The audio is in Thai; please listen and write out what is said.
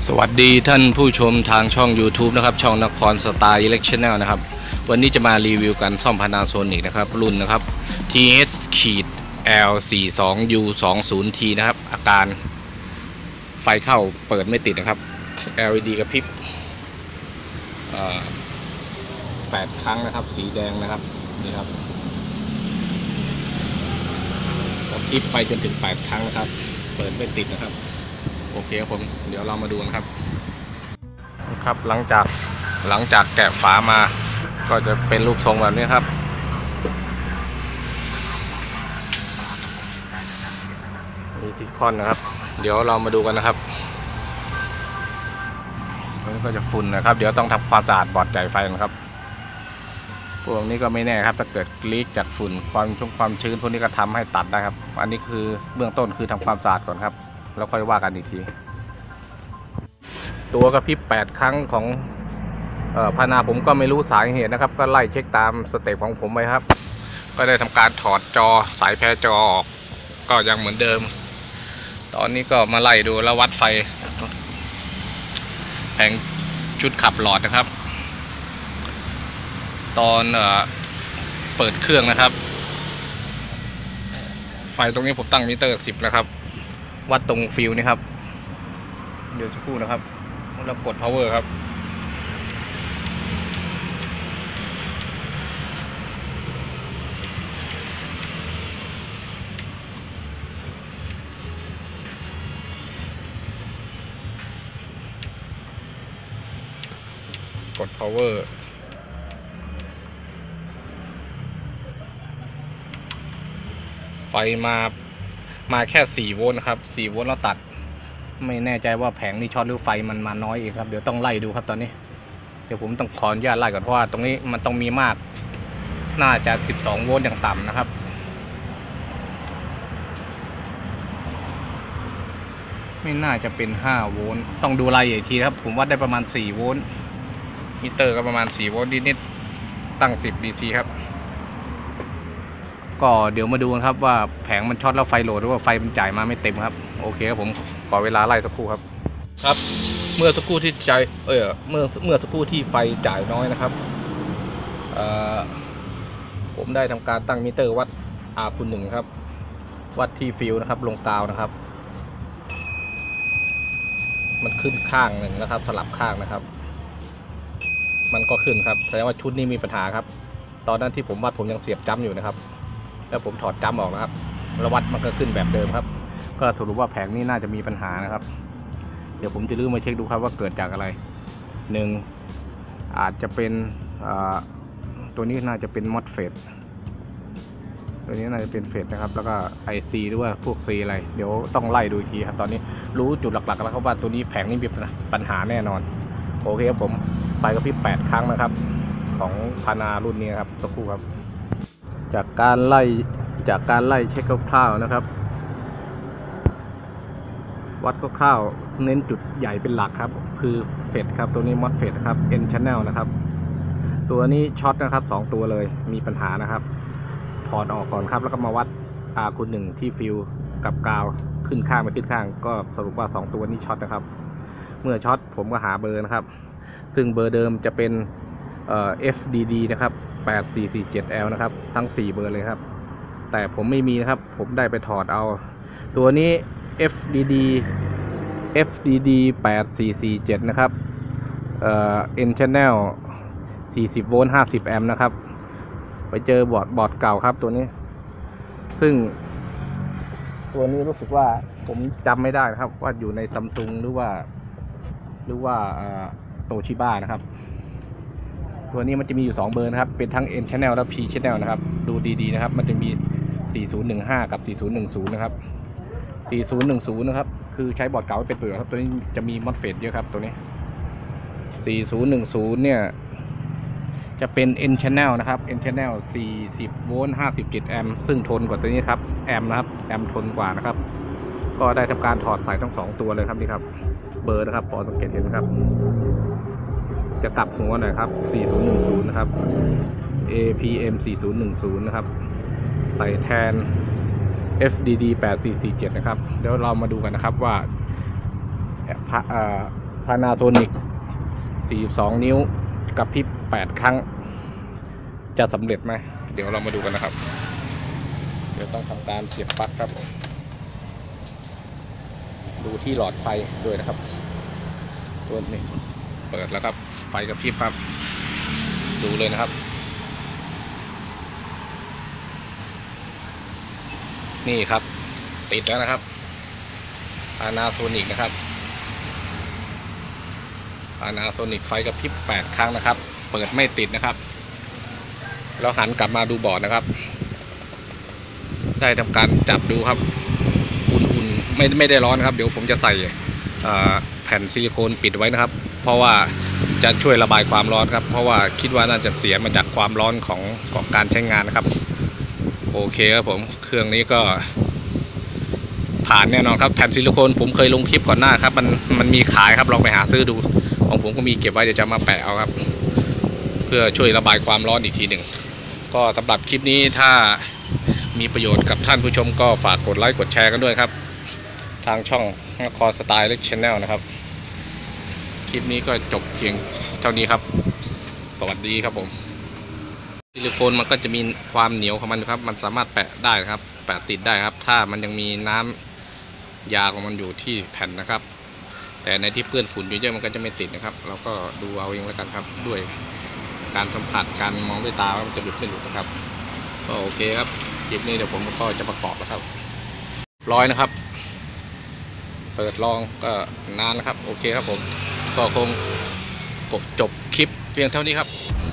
สวัสดีท่านผู้ชมทางช่อง YouTube นะครับช่องนครสไตล์อิเล็กชันแนลนะครับวันนี้จะมารีวิวการซ่อม Panasonic นะครับรุ่นนะครับ TH-L42U20T นะครับอาการไฟเข้าเปิดไม่ติดนะครับ LED กระพริบ8 ครั้งนะครับสีแดงนะครับนี่ครับกระพริบไปจนถึง8 ครั้งนะครับเปิดไม่ติดนะครับโอเคครับผมเดี๋ยวเรามาดูนะครับหลังจากแกะฝามาก็จะเป็นรูปทรงแบบนี้ครับมีทิคอนนะครับเดี๋ยวเรามาดูกันนะครับมันก็จะฝุ่นนะครับเดี๋ยวต้องทำความสะอาดบอร์ดจ่ายไฟนะครับพวกนี้ก็ไม่แน่ครับถ้าเกิดลีกจากฝุ่นความชื้นพวกนี้ก็ทำให้ตัดได้ครับอันนี้คือเบื้องต้นคือทำความสะอาดก่อนครับแล้วค่อยว่ากันอีกทีตัวกระพริบ8 ครั้งของพานาผมก็ไม่รู้สาเหตุนะครับก็ไล่เช็คตามสเต็ปของผมไปครับก็ได้ทำการถอดจอสายแพรจอออกก็ยังเหมือนเดิมตอนนี้ก็มาไล่ดูแล้ววัดไฟแผงชุดขับหลอดนะครับตอนเปิดเครื่องนะครับไฟตรงนี้ผมตั้งมิเตอร์10นะครับวัดตรงฟิวนี่ครับเดี๋ยวสักครู่นะครับแล้วกด power ครับกด power ไฟมาแค่4 โวลต์นะครับ4 โวลต์แล้วตัดไม่แน่ใจว่าแผงนี้ช็อตหรือไฟมันมาน้อยอีกครับเดี๋ยวต้องไล่ดูครับตอนนี้เดี๋ยวผมต้องขออนุญาตไล่ก่อนเพราะว่าตรงนี้มันต้องมีมากน่าจะ12 โวลต์อย่างต่ำนะครับไม่น่าจะเป็น5 โวลต์ต้องดูรายอีกทีครับผมวัดได้ประมาณ4 โวลต์มิเตอร์ก็ประมาณ4 โวลต์นิดๆตั้ง10 DC ครับก็เดี๋ยวมาดูกันครับว่าแผงมันช็อตแล้วไฟโหลดหรือว่าไฟมันจ่ายมาไม่เต็มครับโอเคครับผมขอเวลาไล่สักครู่ครับเมื่อสักครู่ที่เมื่อสักครู่ที่ไฟจ่ายน้อยนะครับผมได้ทำการตั้งมิเตอร์วัด R/1 ครับวัดที่ฟิวนะครับลงกาวนะครับมันขึ้นข้างหนึ่งนะครับสลับข้างนะครับมันก็ขึ้นครับแสดงว่าชุดนี้มีปัญหาครับตอนนั้นที่ผมวัดผมยังเสียบจัมอยู่นะครับแล้วผมถอดจัมออกนะครับแล้ววัดมันก็ขึ้นแบบเดิมครับก็สรุปว่าแผงนี้น่าจะมีปัญหานะครับเดี๋ยวผมจะลื้อมาเช็คดูครับว่าเกิดจากอะไร1อาจจะเป็นตัวนี้น่าจะเป็นมอสเฟตตัวนี้น่าจะเป็นเฟตนะครับแล้วก็ICหรือว่าพวก C อะไรเดี๋ยวต้องไล่ดูอีกทีครับตอนนี้รู้จุดหลักๆแล้วครับว่าตัวนี้แผงนี้มีปัญหาแน่นอนโอเคครับผมไฟกระพริบ8 ครั้งนะครับของพานารุ่นนี้ครับสักครู่ครับจากการไล่เช็คคร่าวๆนะครับวัดคร่าวๆเน้นจุดใหญ่เป็นหลักครับคือเฟสครับตัวนี้มอสเฟสครับ N channel นะครับตัวนี้ช็อตนะครับ2 ตัวเลยมีปัญหานะครับถอดออกก่อนครับแล้วก็มาวัดR/1ที่ฟิวกับกาวขึ้นข้างไปขึ้นข้างก็สรุปว่า2 ตัวนี้ช็อตนะครับเมื่อช็อตผมก็หาเบอร์นะครับซึ่งเบอร์เดิมจะเป็นFDD นะครับ 8447L นะครับทั้ง4 เบอร์เลยครับแต่ผมไม่มีนะครับผมได้ไปถอดเอาตัวนี้ FDD 8447นะครับN channel 40 โวลต์50 แอมป์นะครับไปเจอบอร์ดเก่าครับตัวนี้ซึ่งตัวนี้รู้สึกว่าผมจำไม่ได้นะครับว่าอยู่ในซัมซุงหรือว่าโตชิบ้านะครับตัวนี้มันจะมีอยู่2 เบอร์นะครับเป็นทั้ง N channel และ P channel นะครับดูดีๆนะครับมันจะมี4015กับ4010นะครับ4010นะครับคือใช้บอร์ดเก่าเป็นเปลือกครับตัวนี้จะมีมอสเฟตเยอะครับตัวนี้4010เนี่ยจะเป็น N channel นะครับ N channel 40 โวลต์57 แอมป์ซึ่งทนกว่าตัวนี้ครับแอมป์นะครับแอมป์ทนกว่านะครับก็ได้ทำการถอดสายทั้ง2 ตัวเลยครับนี่ครับเบอร์นะครับพอสังเกตเห็นนะครับจะกลับหัวหน่อยครับ4010นะครับ APM 4010นะครับใส่แทน FDD 8447นะครับเดี๋ยวเรามาดูกันนะครับว่า Panasonic 42 นิ้วกับพริบ8 ครั้งจะสำเร็จไหมเดี๋ยวเรามาดูกันนะครับเดี๋ยวต้องทำการเสียบปลั๊กครับดูที่หลอดไฟด้วยนะครับตัวนี้เปิดแล้วครับไฟกับพริบครับดูเลยนะครับนี่ครับติดแล้วนะครับ Panasonic นะครับ Panasonic ไฟกับพริบ8 ครั้งนะครับเปิดไม่ติดนะครับแล้วหันกลับมาดูบอร์ดนะครับได้ทำการจับดูครับอุ่นๆไม่ได้ร้อนครับเดี๋ยวผมจะใส่แผ่นซิลิโคนปิดไว้นะครับเพราะว่าจะช่วยระบายความร้อนครับเพราะว่าคิดว่าน่าจะเสียมาจากความร้อนของการใช้งานนะครับโอเคครับผมเครื่องนี้ก็ผ่านแน่นอนครับแผ่นซิลิโคนผมเคยลงคลิปก่อนหน้าครับมันมีขายครับลองไปหาซื้อดูของผมก็มีเก็บไว้เดี๋ยวจะมาแปะเอาครับเพื่อช่วยระบายความร้อนอีกทีหนึ่งก็สำหรับคลิปนี้ถ้ามีประโยชน์กับท่านผู้ชมก็ฝากกดไลค์กดแชร์กันด้วยครับทางช่องนครสไตล์เล็กชแนลนะครับคลิปนี้ก็จบเพียงเท่านี้ครับสวัสดีครับผมซิลิโคนมันก็จะมีความเหนียวของมันครับมันสามารถแปะได้ครับแปะติดได้ครับถ้ามันยังมีน้ำยาของมันอยู่ที่แผ่นนะครับแต่ในที่เปื้อนฝุ่นเยอะๆมันก็จะไม่ติดนะครับเราก็ดูเอาเองแล้วกันครับด้วยการสัมผัสการมองด้วยตาว่ามันจะหลุดไม่หลุดนะครับก็โอเคครับคลิปนี้เดี๋ยวผมก็จะประกอบแล้วครับร้อยนะครับเปิดลองก็นานแล้วครับโอเคครับผมก็คงจบคลิปเพียงเท่านี้ครับ